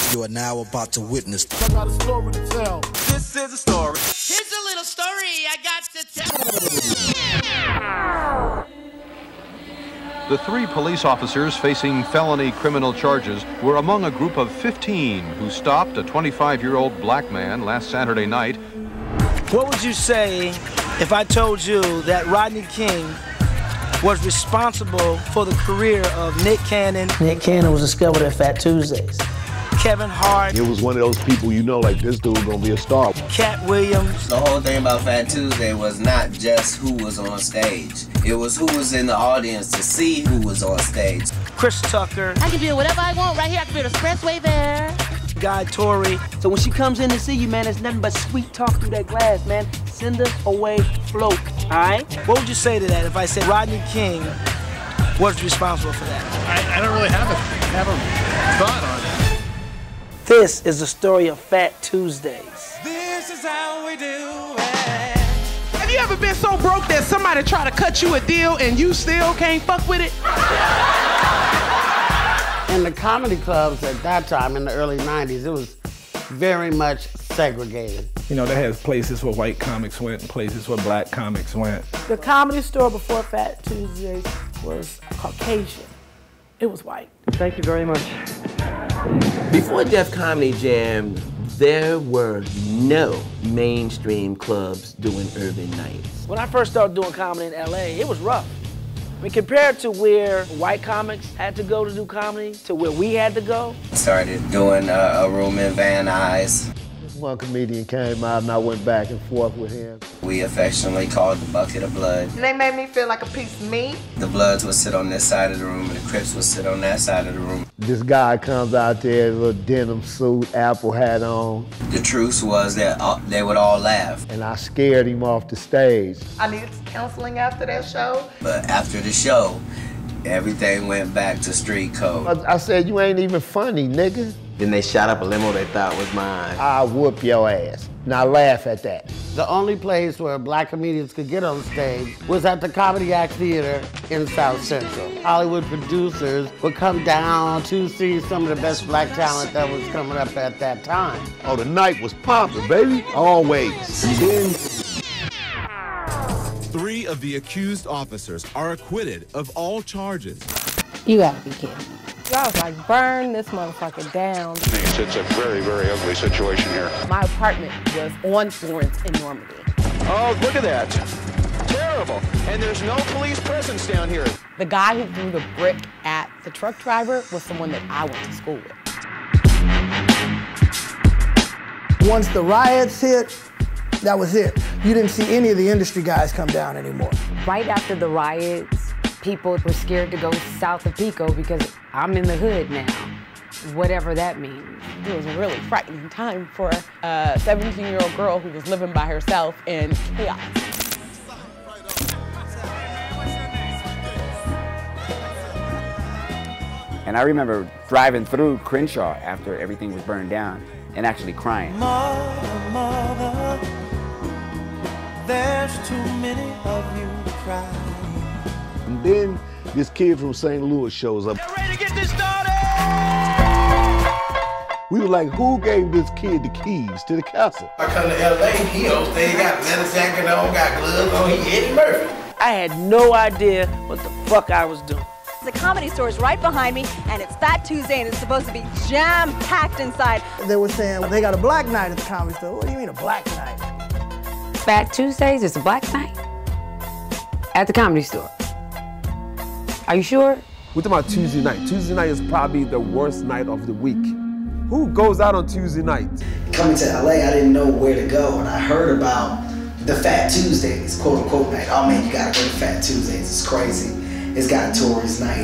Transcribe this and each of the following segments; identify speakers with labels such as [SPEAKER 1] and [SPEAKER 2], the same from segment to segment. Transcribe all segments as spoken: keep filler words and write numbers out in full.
[SPEAKER 1] You are now about to witness.
[SPEAKER 2] I got a story to tell.
[SPEAKER 3] This is a story.
[SPEAKER 4] Here's a little story I got to tell.
[SPEAKER 5] The three police officers facing felony criminal charges were among a group of fifteen who stopped a twenty-five-year-old black man last Saturday night.
[SPEAKER 6] What would you say if I told you that Rodney King was responsible for the career of Nick Cannon? Nick Cannon was discovered at Phat Tuesdays. Kevin Hart.
[SPEAKER 2] It was one of those people you know, like, this dude gonna be a star.
[SPEAKER 6] Cat Williams.
[SPEAKER 7] The whole thing about Phat Tuesday was not just who was on stage. It was who was in the audience to see who was on stage.
[SPEAKER 6] Chris Tucker.
[SPEAKER 4] I can build whatever I want right here. I can build an expressway there.
[SPEAKER 6] Guy Torrey.
[SPEAKER 8] So when she comes in to see you, man, it's nothing but sweet talk through that glass, man. Send us away float, all right?
[SPEAKER 6] What would you say to that if I said Rodney King was responsible for that?
[SPEAKER 9] I, I don't really have a, have a thought on it.
[SPEAKER 6] This is the story of Phat Tuesdays.
[SPEAKER 4] This is how we do it.
[SPEAKER 10] Have you ever been so broke that somebody try to cut you a deal and you still can't fuck with it?
[SPEAKER 11] In the comedy clubs at that time, in the early nineties, it was very much segregated.
[SPEAKER 9] You know, they had places where white comics went and places where black comics went.
[SPEAKER 12] The Comedy Store before Phat Tuesdays was Caucasian. It was white.
[SPEAKER 8] Thank you very much.
[SPEAKER 13] Before Def Comedy Jam, there were no mainstream clubs doing urban nights.
[SPEAKER 6] When I first started doing comedy in L A, it was rough. I mean, compared to where white comics had to go to do comedy, to where we had to go.
[SPEAKER 7] Started doing uh, a room in Van Nuys.
[SPEAKER 2] One comedian came out and I went back and forth with him.
[SPEAKER 7] We affectionately called the bucket of blood.
[SPEAKER 14] And they made me feel like a piece of me.
[SPEAKER 7] The Bloods would sit on this side of the room and the Crips would sit on that side of the room.
[SPEAKER 2] This guy comes out there in a little denim suit, apple hat on.
[SPEAKER 7] The truth was that uh, they would all laugh.
[SPEAKER 2] And I scared him off the stage.
[SPEAKER 14] I needed counseling after that show.
[SPEAKER 7] But after the show, everything went back to street code.
[SPEAKER 2] I, I said, you ain't even funny, nigga.
[SPEAKER 13] Then they shot up a limo they thought was mine.
[SPEAKER 2] I'll whoop your ass. Now laugh at that.
[SPEAKER 11] The only place where black comedians could get on stage was at the Comedy Act Theater in South Central. Hollywood producers would come down to see some of the best black talent that was coming up at that time.
[SPEAKER 2] Oh, the night was popping, baby. Always. And then...
[SPEAKER 3] Three of the accused officers are acquitted of all charges.
[SPEAKER 12] You gotta be kidding. I was like, burn this motherfucker down.
[SPEAKER 15] It's, it's a very, very ugly situation here.
[SPEAKER 12] My apartment was on Florence in Normandy.
[SPEAKER 15] Oh, look at that. Terrible. And there's no police presence down here.
[SPEAKER 12] The guy who threw the brick at the truck driver was someone that I went to school with.
[SPEAKER 16] Once the riots hit, that was it. You didn't see any of the industry guys come down anymore.
[SPEAKER 17] Right after the riots, people were scared to go south of Pico because I'm in the hood now, whatever that means.
[SPEAKER 12] It was a really frightening time for a seventeen-year-old girl who was living by herself in chaos.
[SPEAKER 18] And I remember driving through Crenshaw after everything was burned down and actually crying.
[SPEAKER 4] Mother, mother, there's too many of you crying.
[SPEAKER 2] And then this kid from Saint Louis shows up.
[SPEAKER 4] Get ready to get this started!
[SPEAKER 2] We were like, who gave this kid the keys to the castle?
[SPEAKER 19] I come to L A, he on stage, got leather jacket on, got gloves on, he Eddie Murphy.
[SPEAKER 6] I had no idea what the fuck I was doing.
[SPEAKER 20] The Comedy Store is right behind me, and it's Phat Tuesday, and it's supposed to be jam-packed inside.
[SPEAKER 16] They were saying, well, they got a black night at the Comedy Store. What do you mean a black night?
[SPEAKER 17] Phat Tuesdays is a black night? At the Comedy Store. Are you sure?
[SPEAKER 21] We're talking about Tuesday night. Tuesday night is probably the worst night of the week. Who goes out on Tuesday night?
[SPEAKER 22] Coming to L A, I didn't know where to go, and I heard about the Phat Tuesdays, quote unquote night. Oh man, you gotta go to Phat Tuesdays, it's crazy. It's got Tory's night.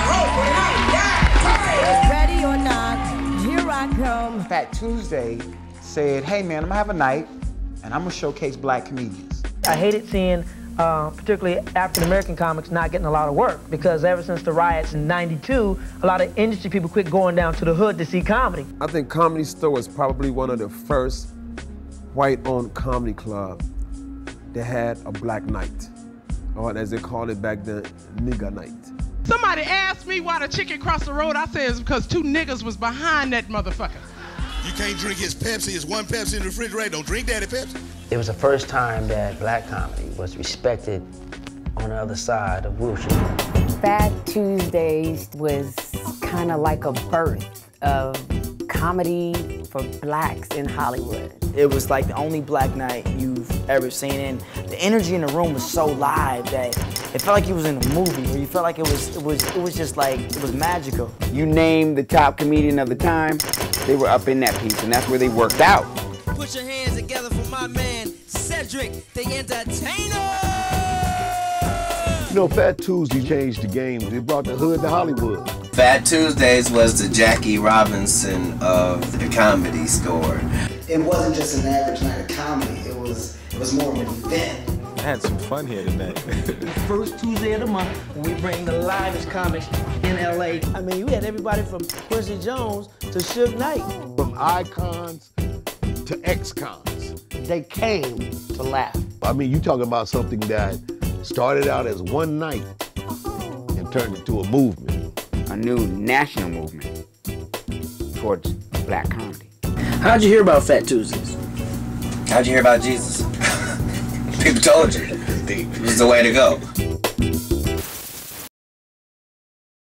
[SPEAKER 4] Ready or not, here I come.
[SPEAKER 23] Phat Tuesday said, hey man, I'm gonna have a night, and I'm gonna showcase black comedians.
[SPEAKER 6] I hated seeing Uh, particularly African-American comics not getting a lot of work, because ever since the riots in ninety-two, a lot of industry people quit going down to the hood to see comedy.
[SPEAKER 21] I think Comedy Store was probably one of the first white-owned comedy club that had a black night, or as they called it back then, nigger night.
[SPEAKER 10] Somebody asked me why the chicken crossed the road. I said it's because two niggas was behind that motherfucker.
[SPEAKER 19] You can't drink his Pepsi. It's one Pepsi in the refrigerator. Don't drink Daddy Pepsi.
[SPEAKER 6] It was the first time that black comedy was respected on the other side of Wilshire.
[SPEAKER 17] Fat Tuesdays was kind of like a birth of comedy for blacks in Hollywood.
[SPEAKER 6] It was like the only black night you've ever seen, and the energy in the room was so live that it felt like you was in a movie, or you felt like it was, it was, it was just like, it was magical.
[SPEAKER 18] You name the top comedian of the time, they were up in that piece, and that's where they worked out.
[SPEAKER 1] Put your hands together for my man, Cedric, the entertainer!
[SPEAKER 2] You know, Fat Tuesday changed the game. It brought the hood to Hollywood.
[SPEAKER 7] Fat Tuesdays was the Jackie Robinson of the Comedy Store.
[SPEAKER 22] It wasn't just an average night of comedy. It was it was more of an event.
[SPEAKER 5] I had some fun here tonight.
[SPEAKER 6] First Tuesday of the month, when we bring the livest comics in L A. I mean, we had everybody from Quincy Jones to Suge Knight.
[SPEAKER 2] From icons to ex-cons.
[SPEAKER 11] They came to laugh.
[SPEAKER 2] I mean, you talking about something that started out as one night and turned into a movement.
[SPEAKER 18] A new national movement towards black comedy.
[SPEAKER 6] How'd you hear about Fat Tuesdays?
[SPEAKER 7] How'd you hear about Jesus? People told you. It was the way to go.